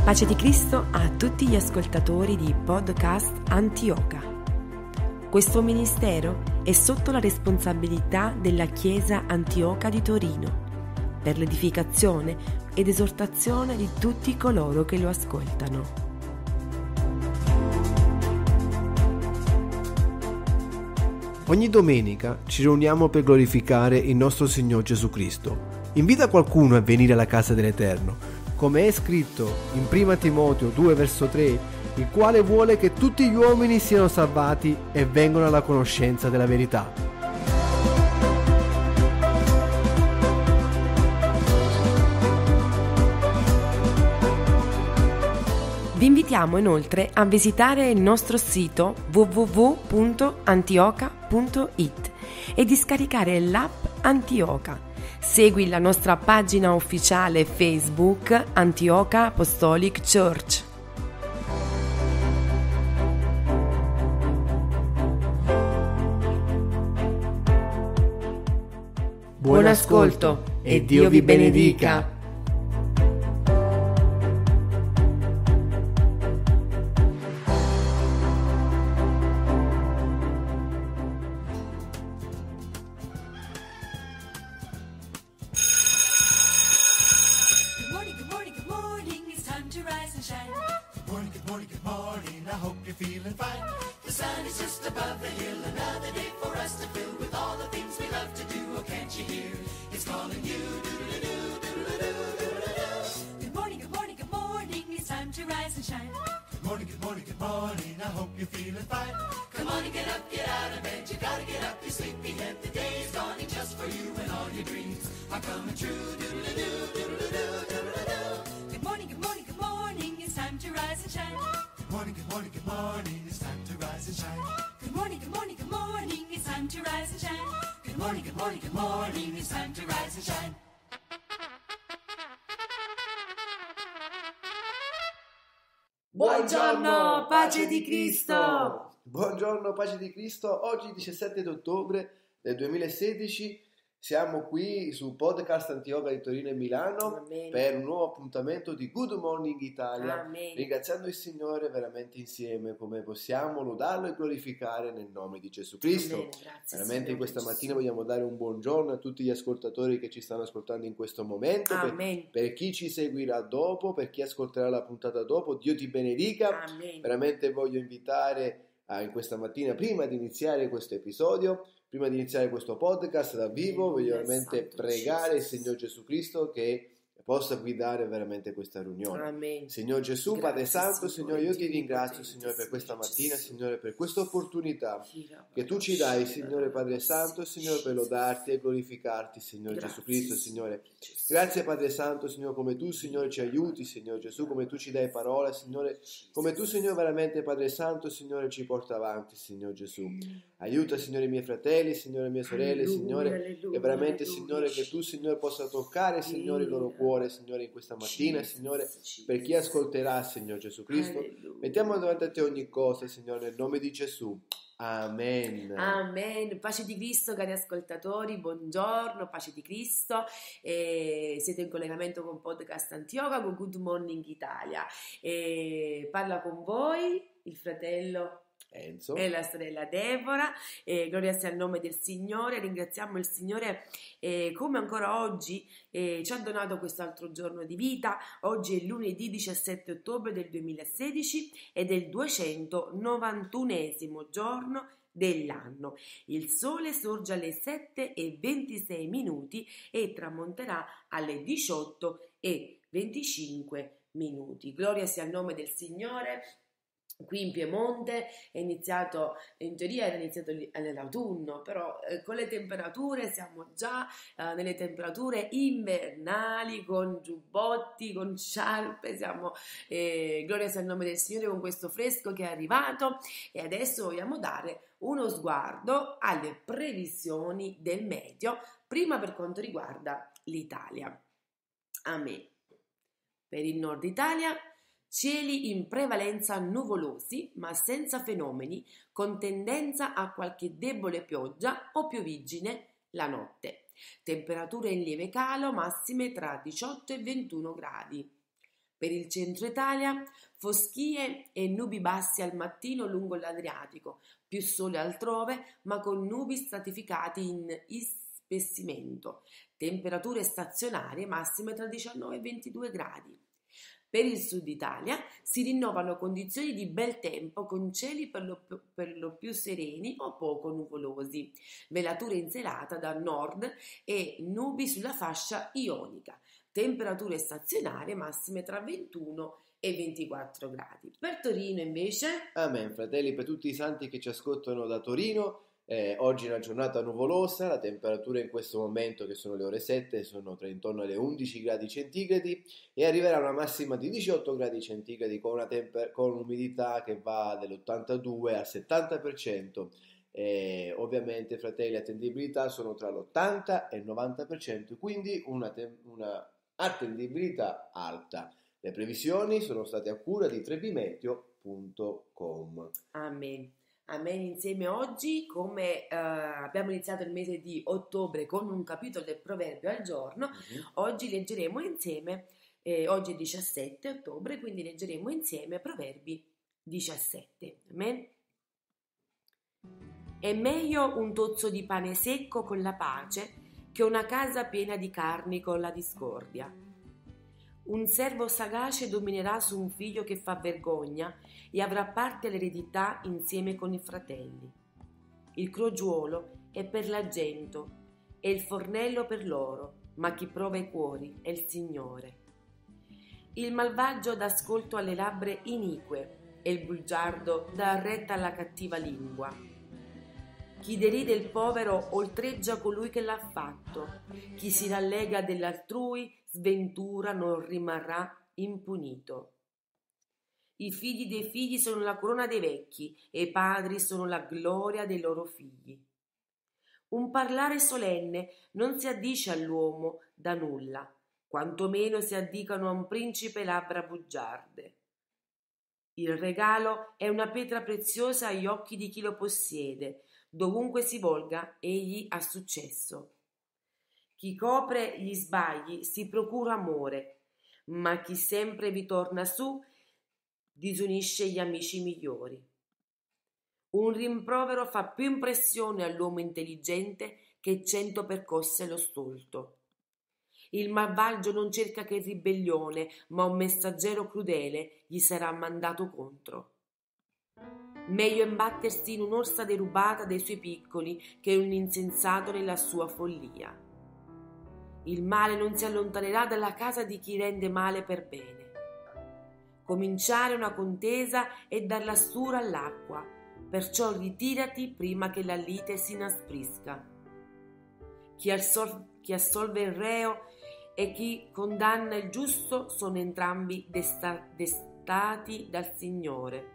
Pace di Cristo a tutti gli ascoltatori di podcast Antioca. Questo ministero è sotto la responsabilità della Chiesa Antioca di Torino, per l'edificazione ed esortazione di tutti coloro che lo ascoltano. Ogni domenica ci riuniamo per glorificare il nostro Signore Gesù Cristo. Invita qualcuno a venire alla casa dell'Eterno, come è scritto in 1 Timoteo 2 verso 3, il quale vuole che tutti gli uomini siano salvati e vengano alla conoscenza della verità. Vi invitiamo inoltre a visitare il nostro sito www.antioca.it e di scaricare l'app Antioca. Segui la nostra pagina ufficiale Facebook Antioca Apostolic Church. Buon ascolto e Dio vi benedica. Buongiorno, pace di Cristo! Buongiorno, pace di Cristo. Oggi 17 ottobre del 2016 siamo qui su podcast Antioca di Torino e Milano. Amen. Per un nuovo appuntamento di Good Morning Italia. Amen. Ringraziando il Signore veramente insieme come possiamo lodarlo e glorificare nel nome di Gesù Cristo. Amen. Grazie, Veramente Signore questa Gesù. mattina vogliamo dare un buongiorno a tutti gli ascoltatori che ci stanno ascoltando in questo momento. Amen. Per chi ci seguirà dopo, per chi ascolterà la puntata dopo, Dio ti benedica. Amen. Veramente voglio invitare in questa mattina, prima di iniziare questo episodio, prima di iniziare questo podcast dal vivo, voglio veramente pregare il Signore Gesù Cristo che possa guidare veramente questa riunione. Amen. Signor Gesù, Grazie, Padre Santo, Signore, Signore, io ti Dio ringrazio, potente, Signore, per questa Signore mattina, Gesù. Signore, per questa opportunità che tu ci dai, Signore Padre Santo, Signore, per lodarti e glorificarti, Signore Gesù Cristo, Signore. Grazie Padre Santo, Signore, come tu, Signore, ci aiuti, Signore Gesù, come tu ci dai parola, Signore, come tu, Signore, veramente, Padre Santo, Signore, ci porta avanti, Signore Gesù. Aiuta, Signore, i miei fratelli, Signore, le mie sorelle, Signore, e veramente, Signore, che tu, Signore, possa toccare, Signore, il loro cuore, Signore, in questa mattina, Signore, per chi ascolterà, Signore Gesù Cristo. Mettiamo davanti a te ogni cosa, Signore, nel nome di Gesù. Amen. Amen. Pace di Cristo, cari ascoltatori, buongiorno, pace di Cristo. Siete in collegamento con Podcast Antioca, con Good Morning Italia. Parla con voi il fratello Enzo e la sorella Deborah. Gloria sia al nome del Signore. Ringraziamo il Signore come ancora oggi ci ha donato quest'altro giorno di vita. Oggi è lunedì 17 ottobre del 2016 ed è il 291esimo giorno dell'anno. Il sole sorge alle 7:26 e tramonterà alle 18:25. Gloria sia al nome del Signore. Qui in Piemonte è iniziato, in teoria era iniziato nell'autunno, però con le temperature siamo già nelle temperature invernali, con giubbotti, con sciarpe, gloria sia al nome del Signore con questo fresco che è arrivato. E adesso vogliamo dare uno sguardo alle previsioni del meteo, prima per quanto riguarda l'Italia. Amen. Per il nord Italia cieli in prevalenza nuvolosi, ma senza fenomeni, con tendenza a qualche debole pioggia o pioviggine la notte. Temperature in lieve calo, massime tra 18 e 21 gradi. Per il centro Italia, foschie e nubi bassi al mattino lungo l'Adriatico, più sole altrove, ma con nubi stratificati in ispessimento. Temperature stazionarie massime tra 19 e 22 gradi. Per il sud Italia si rinnovano condizioni di bel tempo con cieli per lo più sereni o poco nuvolosi, velatura in serata da nord e nubi sulla fascia ionica, temperature stazionarie massime tra 21 e 24 gradi. Per Torino invece... Amen, fratelli, per tutti i santi che ci ascoltano da Torino, oggi è una giornata nuvolosa, la temperatura in questo momento, che sono le ore 7, sono intorno alle 11 gradi centigradi e arriverà una massima di 18 gradi centigradi con un'umidità che va dall'82 al 70%. Ovviamente, fratelli, le attendibilità sono tra l'80 e il 90%, quindi una attendibilità alta. Le previsioni sono state a cura di trebimeteo.com. Amen. Amen. Insieme oggi, come abbiamo iniziato il mese di ottobre con un capitolo del Proverbio al giorno, oggi leggeremo insieme, oggi è 17 ottobre, quindi leggeremo insieme Proverbi 17. Amen. È meglio un tozzo di pane secco con la pace che una casa piena di carni con la discordia. Un servo sagace dominerà su un figlio che fa vergogna e avrà parte all'eredità insieme con i fratelli. Il crogiuolo è per l'argento e il fornello per l'oro, ma chi prova i cuori è il Signore. Il malvagio dà ascolto alle labbra inique e il bugiardo dà retta alla cattiva lingua. Chi deride il povero oltreggia colui che l'ha fatto. Chi si rallega dell'altrui sventura non rimarrà impunito. I figli dei figli sono la corona dei vecchi e i padri sono la gloria dei loro figli. Un parlare solenne non si addice all'uomo da nulla, quantomeno si addicano a un principe labbra bugiarde. Il regalo è una pietra preziosa agli occhi di chi lo possiede. Dovunque si volga, egli ha successo. Chi copre gli sbagli si procura amore, ma chi sempre vi torna su disunisce gli amici migliori. Un rimprovero fa più impressione all'uomo intelligente che 100 percosse lo stolto. Il malvagio non cerca che ribellione, ma un messaggero crudele gli sarà mandato contro. Meglio imbattersi in un'orsa derubata dai suoi piccoli che un insensato nella sua follia. Il male non si allontanerà dalla casa di chi rende male per bene. Cominciare una contesa è dar la stura all'acqua, perciò ritirati prima che la lite si inasprisca. Chi assolve il reo e chi condanna il giusto sono entrambi detestati dal Signore.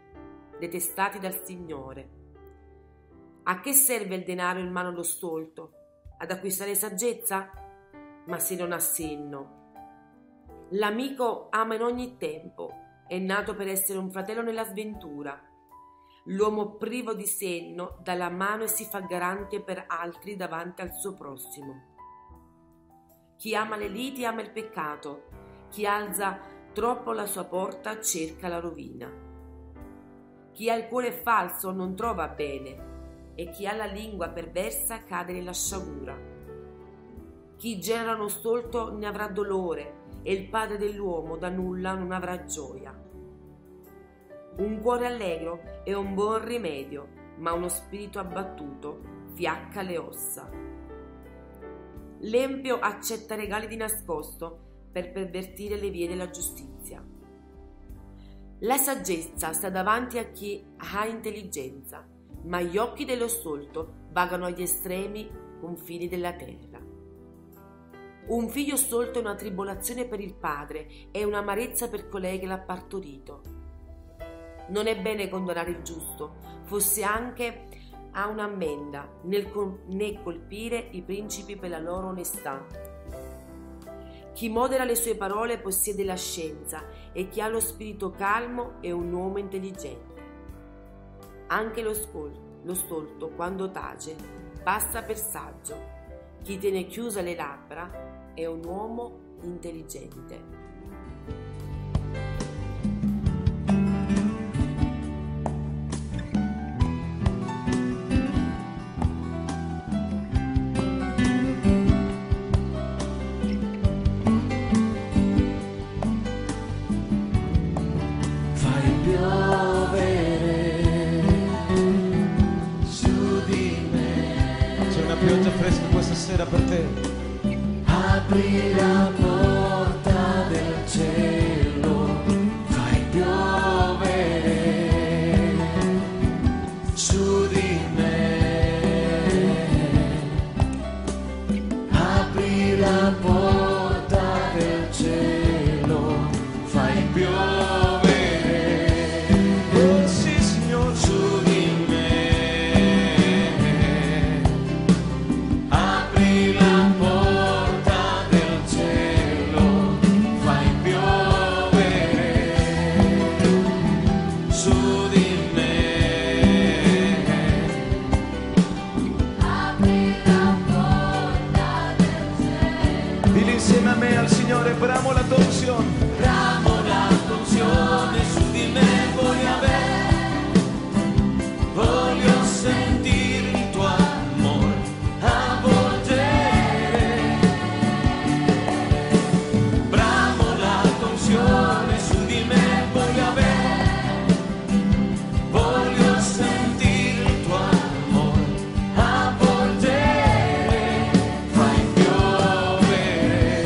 A che serve il denaro in mano allo stolto? Ad acquistare saggezza? Ma se non ha senno. L'amico ama in ogni tempo, è nato per essere un fratello nella sventura. L'uomo privo di senno dà la mano e si fa garante per altri davanti al suo prossimo. Chi ama le liti ama il peccato, chi alza troppo la sua porta cerca la rovina. Chi ha il cuore falso non trova bene e chi ha la lingua perversa cade nella sciagura. Chi genera uno stolto ne avrà dolore e il padre dell'uomo da nulla non avrà gioia. Un cuore allegro è un buon rimedio, ma uno spirito abbattuto fiacca le ossa. L'empio accetta regali di nascosto per pervertire le vie della giustizia. La saggezza sta davanti a chi ha intelligenza, ma gli occhi dello stolto vagano agli estremi confini della terra. Un figlio stolto è una tribolazione per il padre e un'amarezza per colei che l'ha partorito. Non è bene condannare il giusto, fosse anche a un'ammenda, né colpire i principi per la loro onestà. Chi modera le sue parole possiede la scienza e chi ha lo spirito calmo è un uomo intelligente. Anche lo stolto, quando tace, passa per saggio. Chi tiene chiuse le labbra è un uomo intelligente. cielo fai piovere, oh sì Signore, su di me, apri la porta del cielo, fai piovere, su di me, apri la porta del cielo. Dile insieme a me al Signore, bramo la tua unzione. Bramo la tua unzione su di me, voglio avere, voglio sentire il tuo amore avvolgere. Bramo la tua unzione su di me, voglio avere, voglio sentire il tuo amore avvolgere. Fai piovere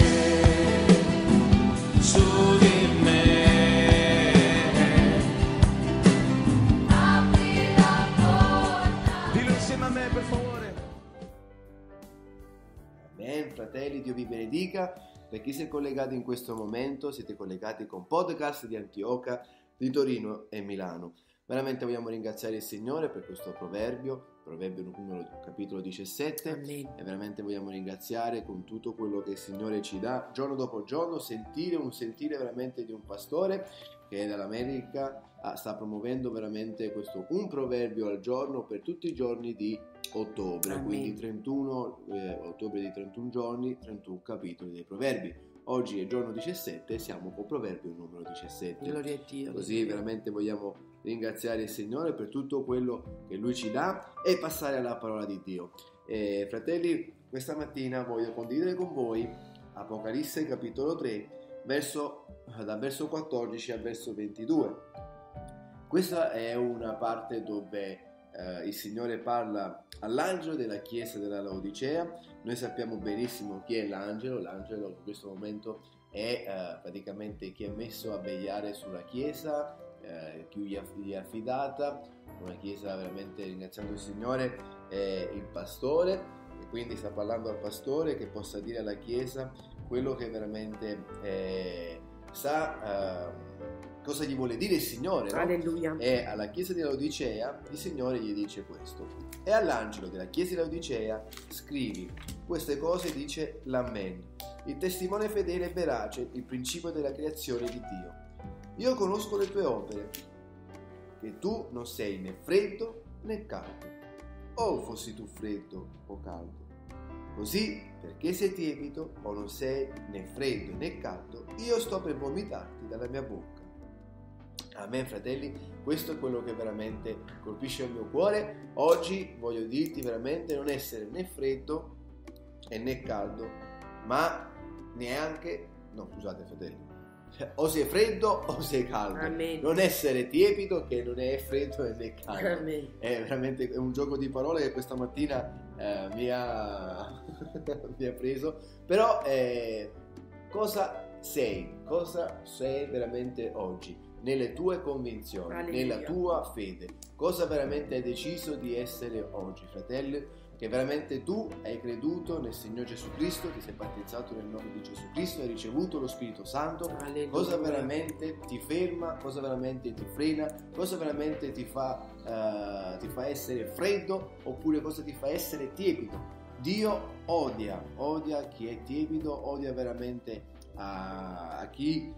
su di me. Apri la porta. Dillo insieme a me, per favore. Amen, fratelli, Dio vi benedica. Per chi si è collegato in questo momento, siete collegati con podcast di Antiochia, di Torino e Milano. Veramente vogliamo ringraziare il Signore per questo proverbio numero capitolo 17. Amen. E veramente vogliamo ringraziare con tutto quello che il Signore ci dà giorno dopo giorno, un sentire veramente di un pastore che dall'America sta promuovendo veramente un proverbio al giorno per tutti i giorni di ottobre. Amen. Quindi 31 ottobre di 31 giorni, 31 capitoli dei proverbi. Oggi è giorno 17, siamo con proverbio numero 17. Gloria a Dio. Così veramente vogliamo ringraziare il Signore per tutto quello che Lui ci dà e passare alla parola di Dio. Fratelli, questa mattina voglio condividere con voi Apocalisse capitolo 3, dal verso 14 al verso 22. Questa è una parte dove il Signore parla all'angelo della chiesa della Laodicea. Noi sappiamo benissimo chi è l'angelo in questo momento è praticamente chi è messo a vegliare sulla chiesa, chi gli è affidata, una chiesa veramente, ringraziando il Signore, è il pastore, e quindi sta parlando al pastore che possa dire alla chiesa quello che veramente sa cosa gli vuole dire il Signore, no? Alleluia. E alla chiesa di Laodicea il Signore gli dice questo: e all'angelo della chiesa di Laodicea scrivi queste cose, dice l'Amen, il testimone fedele e verace, il principio della creazione di Dio. Io conosco le tue opere, che tu non sei né freddo né caldo. O fossi tu freddo o caldo. Così, perché sei tiepido o non sei né freddo né caldo, io sto per vomitarti dalla mia bocca. Amen, fratelli, questo è quello che veramente colpisce il mio cuore. Oggi voglio dirti veramente non essere né freddo e né caldo, ma neanche, no scusate fratelli, o sei freddo o sei caldo. Amen. Non essere tiepido che non è freddo e né caldo. Amen. È veramente un gioco di parole che questa mattina mi ha preso, però cosa sei veramente oggi nelle tue convinzioni, Alleluia. nella tua fede, cosa veramente hai deciso di essere oggi, fratelli? Che veramente tu hai creduto nel Signore Gesù Cristo, ti sei battezzato nel nome di Gesù Cristo, hai ricevuto lo Spirito Santo. Alleluia. Cosa veramente ti ferma, cosa veramente ti frena, cosa veramente ti fa essere freddo, oppure cosa ti fa essere tiepido. Dio odia chi è tiepido, odia veramente a chi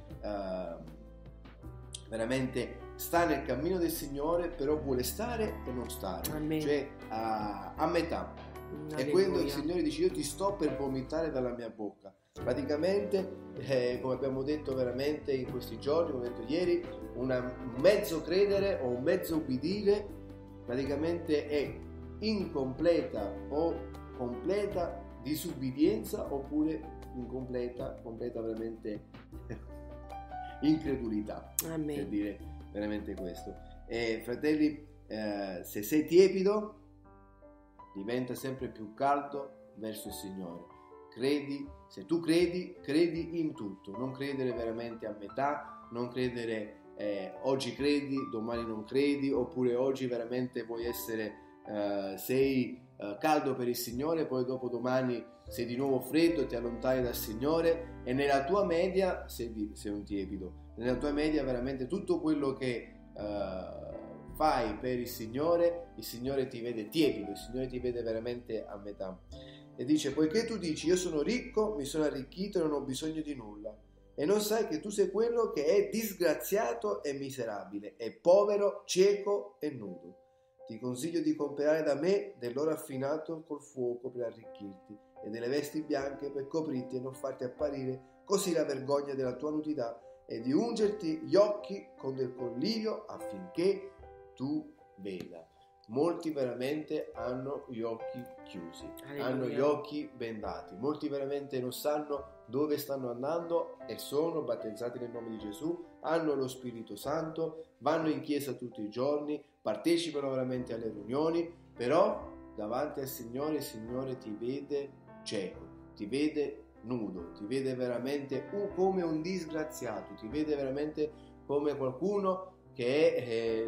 veramente sta nel cammino del Signore, però vuole stare e non stare. Amen. Cioè a metà. Alleluia. E quando il Signore dice io ti sto per vomitare dalla mia bocca, praticamente come abbiamo detto veramente in questi giorni, come ho detto ieri, un mezzo credere o un mezzo ubbidire praticamente è incompleta o completa disubbidienza, oppure completa veramente incredulità. Amen. Per dire veramente questo. Fratelli, se sei tiepido diventa sempre più caldo verso il Signore. Se tu credi in tutto, non credere veramente a metà, non credere oggi credi, domani non credi, oppure oggi veramente vuoi essere sei caldo per il Signore, poi dopo domani sei di nuovo freddo e ti allontani dal Signore, e nella tua media sei un tiepido. Nella tua media veramente tutto quello che fai per il Signore ti vede tiepido, il Signore ti vede veramente a metà. E dice: poiché tu dici io sono ricco, mi sono arricchito e non ho bisogno di nulla, e non sai che tu sei quello che è disgraziato e miserabile, è povero, cieco e nudo. Ti consiglio di comprare da me dell'oro affinato col fuoco per arricchirti, e delle vesti bianche per coprirti e non farti apparire così la vergogna della tua nudità, e di ungerti gli occhi con del collirio affinché tu veda. Molti veramente hanno gli occhi chiusi, hanno gli occhi bendati, molti veramente non sanno dove stanno andando e sono battezzati nel nome di Gesù, hanno lo Spirito Santo, vanno in chiesa tutti i giorni, partecipano veramente alle riunioni, però davanti al Signore il Signore ti vede cieco, ti vede nudo, ti vede veramente come un disgraziato, ti vede veramente come qualcuno che è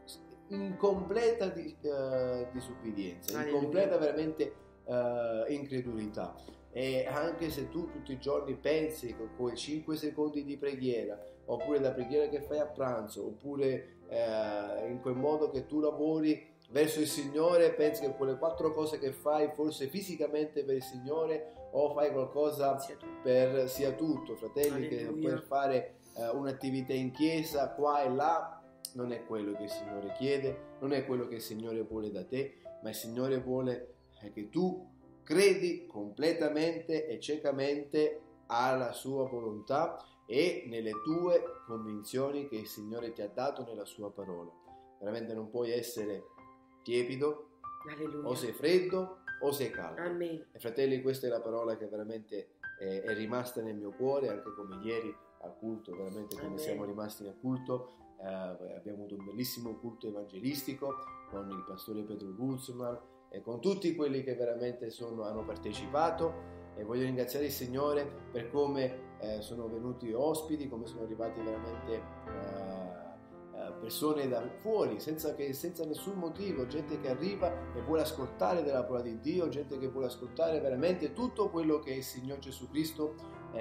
in completa disubbidienza, in completa veramente incredulità. E anche se tu tutti i giorni pensi che con 5 secondi di preghiera, oppure la preghiera che fai a pranzo, oppure in quel modo che tu lavori verso il Signore, pensi che quelle 4 cose che fai forse fisicamente per il Signore, o fai qualcosa per sia tutto, fratelli, che per fare un'attività in chiesa qua e là. Non è quello che il Signore chiede, non è quello che il Signore vuole da te, ma il Signore vuole che tu credi completamente e ciecamente alla sua volontà e nelle tue convinzioni che il Signore ti ha dato nella sua parola. Veramente non puoi essere tiepido, o sei freddo o sei caldo. Amen. E fratelli, questa è la parola che veramente è rimasta nel mio cuore, anche come ieri al culto, veramente come siamo rimasti nel culto. Abbiamo avuto un bellissimo culto evangelistico con il pastore Pedro Guzman e con tutti quelli che veramente hanno partecipato, e voglio ringraziare il Signore per come sono venuti ospiti, come sono arrivati veramente persone da fuori senza nessun motivo, gente che arriva e vuole ascoltare della parola di Dio, gente che vuole ascoltare veramente tutto quello che il Signore Gesù Cristo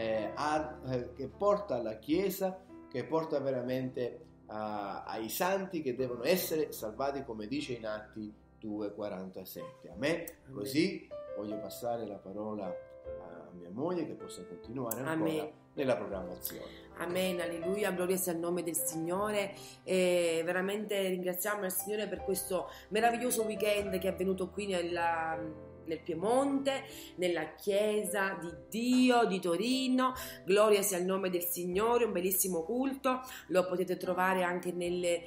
che porta alla Chiesa, che porta veramente ai santi che devono essere salvati, come dice in Atti 2,47. Amen. Così voglio passare la parola a mia moglie, che possa continuare ancora nella programmazione. Amen, alleluia, gloria sia al nome del Signore, e veramente ringraziamo il Signore per questo meraviglioso weekend che è avvenuto qui nel Piemonte, nella chiesa di Dio di Torino. Gloria sia al nome del Signore, un bellissimo culto, lo potete trovare anche nelle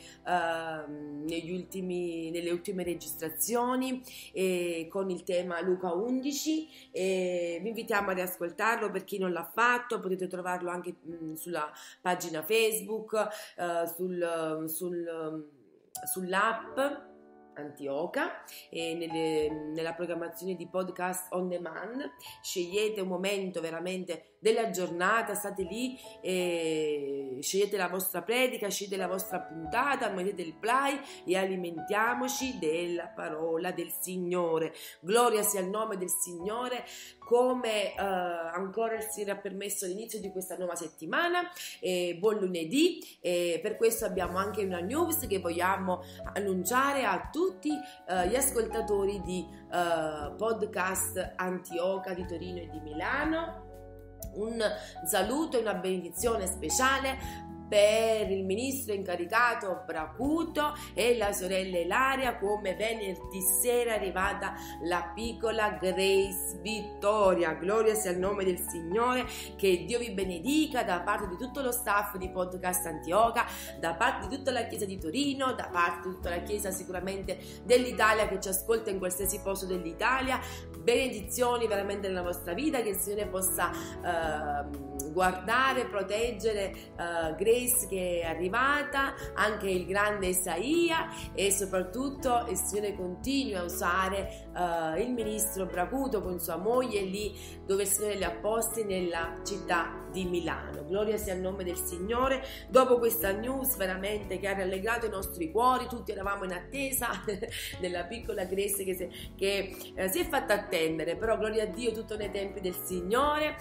ultime registrazioni con il tema Luca 11, e vi invitiamo ad ascoltarlo. Per chi non l'ha fatto, potete trovarlo anche sulla pagina Facebook, sull'app Antioca, e nella programmazione di podcast on demand. Scegliete un momento veramente della giornata, state lì e scegliete la vostra predica, scegliete la vostra puntata, mettete il play e alimentiamoci della parola del Signore. Gloria sia il nome del Signore. Come ancora il Signore ha permesso l'inizio di questa nuova settimana, buon lunedì, e per questo abbiamo anche una news che vogliamo annunciare a tutti gli ascoltatori di podcast Antioca di Torino e di Milano. Un saluto e una benedizione speciale per il ministro incaricato Bracuto e la sorella Ilaria, come venerdì sera è arrivata la piccola Grace Vittoria. Gloria sia il nome del Signore, che Dio vi benedica da parte di tutto lo staff di Podcast Antioca, da parte di tutta la chiesa di Torino, da parte di tutta la chiesa sicuramente dell'Italia che ci ascolta in qualsiasi posto dell'Italia. Benedizioni veramente nella vostra vita, che il Signore possa guardare, proteggere Grace che è arrivata, anche il grande Isaia, e soprattutto il Signore continui a usare il ministro Bracuto con sua moglie lì dove il Signore li ha posti, nella città di Milano. Gloria sia al nome del Signore. Dopo questa news veramente che ha rallegrato i nostri cuori, tutti eravamo in attesa della piccola Grace che si è fatta attendere, però gloria a Dio, tutto nei tempi del Signore.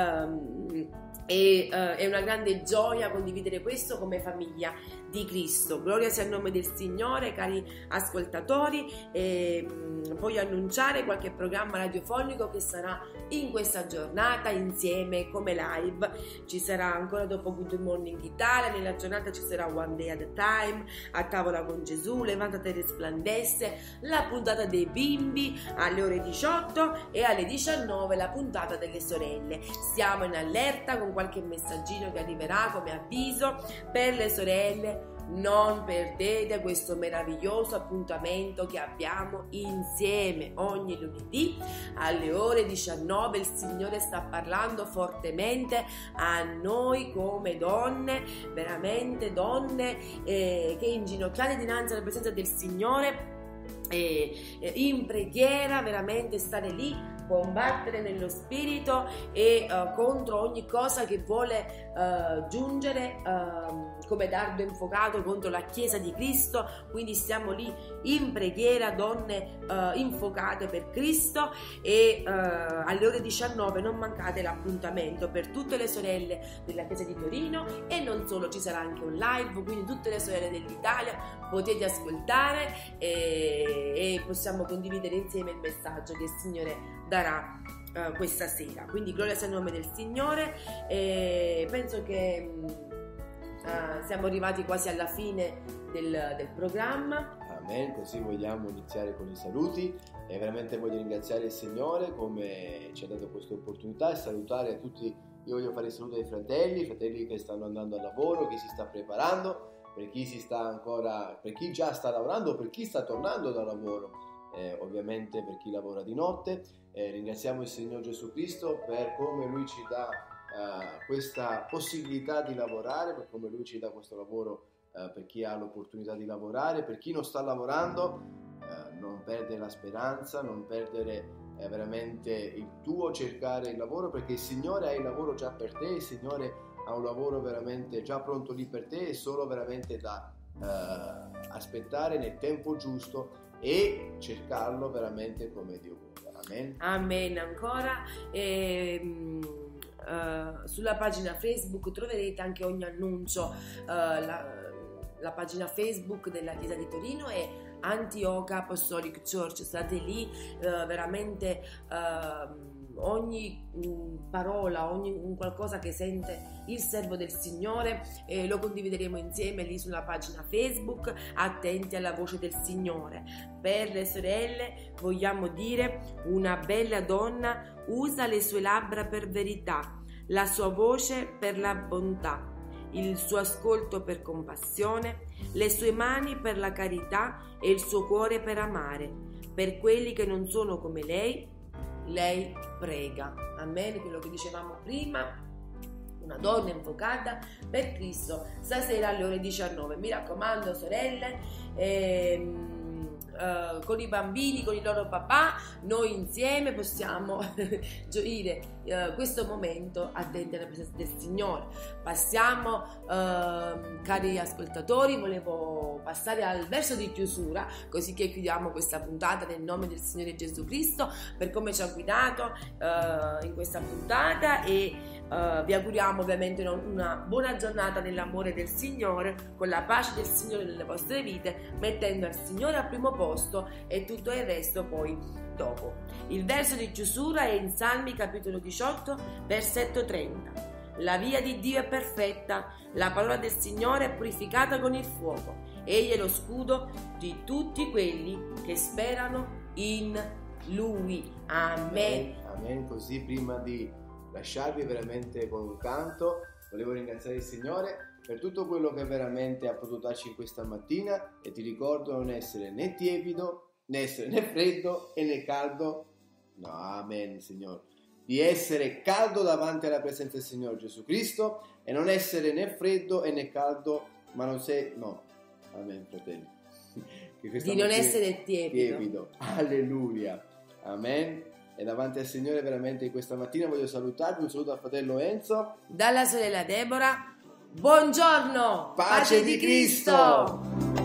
È una grande gioia condividere questo come famiglia di Cristo. Gloria sia al nome del Signore, cari ascoltatori. Voglio annunciare qualche programma radiofonico che sarà in questa giornata insieme come live. Ci sarà ancora dopo Good Morning Italia, nella giornata ci sarà One Day at a Time, A tavola con Gesù, Levantate e risplandesse, la puntata dei bimbi alle ore 18 e alle 19 la puntata delle sorelle. Siamo in allerta con qualche messaggino che arriverà come avviso per le sorelle. Non perdete questo meraviglioso appuntamento che abbiamo insieme ogni lunedì alle ore 19. Il Signore sta parlando fortemente a noi come donne, veramente donne che inginocchiate dinanzi alla presenza del Signore, in preghiera, veramente stare lì, combattere nello spirito e contro ogni cosa che vuole giungere come dardo infuocato contro la Chiesa di Cristo. Quindi stiamo lì in preghiera, donne infuocate per Cristo, e alle ore 19 non mancate l'appuntamento per tutte le sorelle della Chiesa di Torino, e non solo, ci sarà anche un live, quindi tutte le sorelle dell'Italia potete ascoltare e possiamo condividere insieme il messaggio che il Signore darà questa sera. Quindi gloria sia al nome del Signore. Penso che siamo arrivati quasi alla fine del programma. Amen. Così vogliamo iniziare con i saluti, e veramente voglio ringraziare il Signore come ci ha dato questa opportunità, e salutare a tutti. Io voglio fare il saluto ai fratelli che stanno andando al lavoro, chi si sta preparando, per chi già sta lavorando, per chi sta tornando dal lavoro, ovviamente per chi lavora di notte. Ringraziamo il Signore Gesù Cristo per come Lui ci dà questa possibilità di lavorare, per come Lui ci dà questo lavoro, per chi ha l'opportunità di lavorare. Per chi non sta lavorando, non perdere la speranza, non perdere veramente il tuo cercare il lavoro, perché il Signore ha il lavoro già per te, il Signore ha un lavoro veramente già pronto lì per te, è solo veramente da aspettare nel tempo giusto e cercarlo veramente come Dio vuole. Amen. Amen. Ancora sulla pagina Facebook troverete anche ogni annuncio. La pagina Facebook della Chiesa di Torino è Antioch Apostolic Church. State lì, veramente ogni parola, ogni qualcosa che sente il servo del Signore, lo condivideremo insieme lì sulla pagina Facebook. Attenti alla voce del Signore. Per le sorelle vogliamo dire: una bella donna usa le sue labbra per verità, la sua voce per la bontà, il suo ascolto per compassione, le sue mani per la carità e il suo cuore per amare. Per quelli che non sono come lei prega. Amen. Quello che dicevamo prima, una donna invocata per Cristo, stasera alle ore 19. Mi raccomando, sorelle, con i bambini, con i loro papà, noi insieme possiamo gioire questo momento attenti alla presenza del Signore. Passiamo, cari ascoltatori, volevo passare al verso di chiusura, così che chiudiamo questa puntata nel nome del Signore Gesù Cristo, per come ci ha guidato in questa puntata, e vi auguriamo ovviamente una buona giornata nell'amore del Signore, con la pace del Signore nelle vostre vite, mettendo il Signore al primo posto e tutto il resto poi dopo. Il verso di chiusura è in Salmi capitolo 18 versetto 30. La via di Dio è perfetta, la parola del Signore è purificata con il fuoco, egli è lo scudo di tutti quelli che sperano in Lui. Amen. Amen. Così, prima di lasciarvi veramente con un canto, volevo ringraziare il Signore per tutto quello che veramente ha potuto darci in questa mattina, e ti ricordo non essere né tiepido, né essere né freddo e né caldo. No, amen, Signore. Di essere caldo davanti alla presenza del Signore Gesù Cristo, e non essere né freddo e né caldo, ma non sei... No, amen, fratelli. Di non essere tiepido. Alleluia. Amen. E davanti al Signore veramente questa mattina voglio salutarvi, un saluto al fratello Enzo. Dalla sorella Deborah, buongiorno! Pace di Cristo!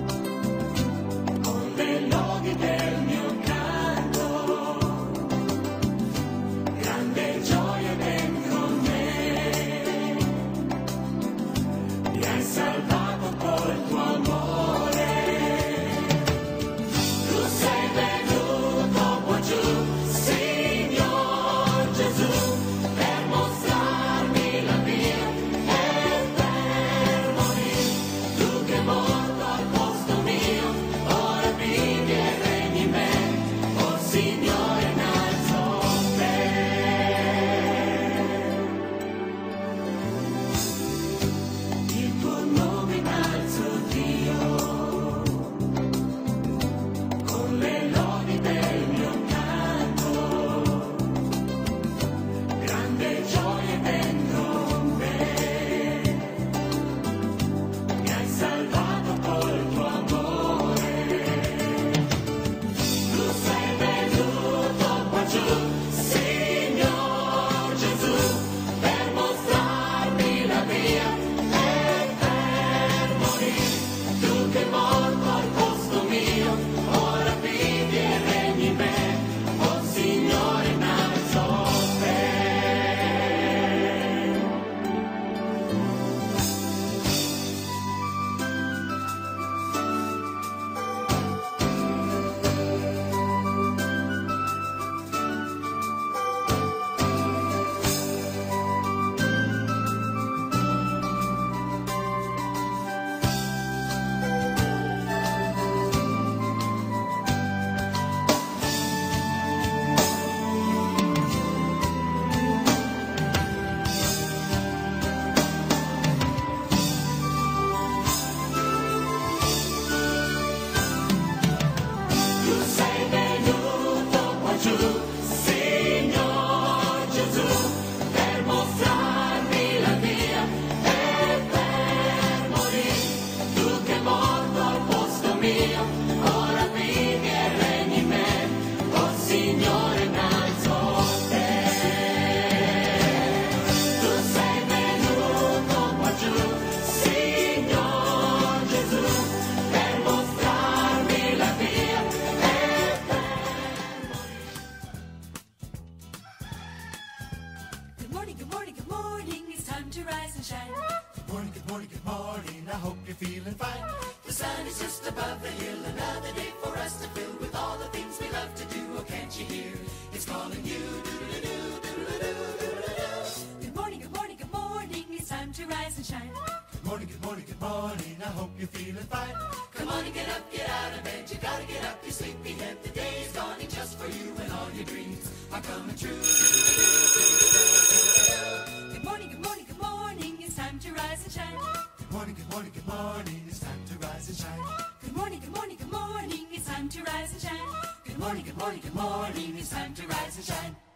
Con le lodi del mio canto, grande gioia dentro me, mi hai salvato col tuo amore, tu sei venuto qua giù, Signor Gesù, per mostrarmi la via e per morire, tu che morto al posto mio, ora vivi e regni in me, oh Signore innalzo te. Il tuo nome innalzo Dio, con le lodi del mio canto, grande gioia dentro me, mi hai salvato col tuo amore, tu sei venuto qua giù, Signor Gesù, per mostrarmi la via e per morire, tu che morto al posto mio, ora vivi e regni in me, oh Signore innalzo te. Tu sei venuto qua giù, Signor Gesù, per mostrarmi la via e per morire, tu che morto al posto mio, ora vivi e regni in me, oh Signore innalzo te. Tu sei venuto qua giù, Signor Gesù, per mostrarmi la via e per Good morning, good morning, good morning. It's time to rise and shine. Good morning, good morning, good morning. I hope you're feeling fine. The sun is just above the hill, another day for us to fill with all the things we love to do. Oh, can't you hear? It's calling you. Doodle-doo, doodle-doo, doodle-doo. Good morning, good morning, good morning. It's time to rise and shine. Good morning, good morning, good morning. I hope you're feeling fine. Come on and get up, get out of bed. You gotta get up, you sleepyhead. The day is dawning just for you, and all your dreams are coming true. Good morning, good morning, good morning. It's time to rise and shine. Good morning, good morning, good morning. It's time to rise and shine. Good morning, good morning, good morning. It's time to rise and shine. Good morning, good morning, good morning. It's time to rise and shine.